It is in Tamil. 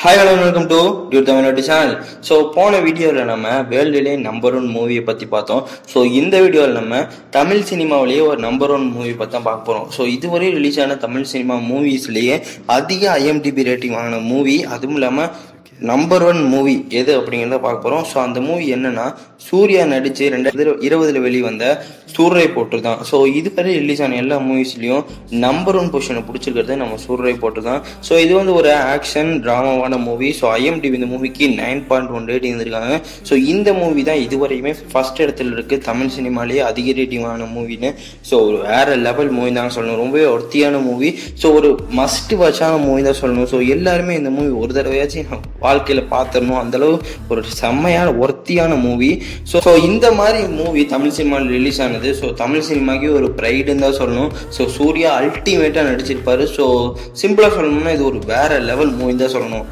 Hi, hello, welcome to Dude Tamil channel. So, போன வீடியோல நம்ம வேர்ல்டுலே நம்பர் 1 மூவியை பத்தி பார்த்தோம். ஸோ இந்த வீடியோவில் நம்ம தமிழ் சினிமாவிலேயே ஒரு நம்பர் 1 மூவி பற்றி தான் பார்க்க போகிறோம். ஸோ இதுவரை ரிலீஸ் ஆன தமிழ் சினிமா மூவிஸ்லேயே அதிக ஐஎம்டிபி ரேட்டிங் வாங்கின மூவி, அதுவும் இல்லாமல் நம்பர் 1 மூவி எது அப்படிங்கிறத பார்க்க போகிறோம். ஸோ அந்த மூவி என்னன்னா சூர்யா நடித்து 2020 வெளிவந்த சூரரை போட்டு தான். ஸோ இதுவரை ரிலீஸ் ஆன எல்லா மூவிஸ்லையும் நம்பர் 1 பொசிஷனை பிடிச்சிருக்கிறது நம்ம சூரரை போட்டு தான். ஸோ இது வந்து ஒரு ஆக்ஷன் டிராமாவான மூவி. ஸோ ஐஎம்டிபி இந்த மூவிக்கு 9.1 ரேட்டிங் இருந்திருக்காங்க. ஸோ இந்த மூவி தான் இதுவரையுமே ஃபர்ஸ்ட் இடத்துல இருக்கு தமிழ் சினிமாலேயே அதிக ரேட்டிங் வாங்கின மூவின்னு. ஸோ ஒரு வேற லெவல் மூவி தான் சொல்லணும். ரொம்பவே ஒர்த்தியான மூவி. ஸோ ஒரு மஸ்ட் வாட்சான மூவி தான் சொல்லணும். ஸோ எல்லாருமே இந்த மூவி ஒரு தடவையாச்சும் வாழ்க்கையில பார்த்துடணும், அந்த அளவு ஒரு செம்மையான ஒர்த்தியான மூவி. ஸோ இந்த மாதிரி மூவி தமிழ் சினிமாவில் ரிலீஸ் ஆனது ஸோ தமிழ் சினிமாக்கு ஒரு ப்ரைடுன்னு தான் சொல்லணும். ஸோ சூர்யா அல்டிமேட்டா நடிச்சிருப்பாரு. ஸோ சிம்பிளா சொல்லணும்னா இது ஒரு வேற லெவல் மூவி தான் சொல்லணும்.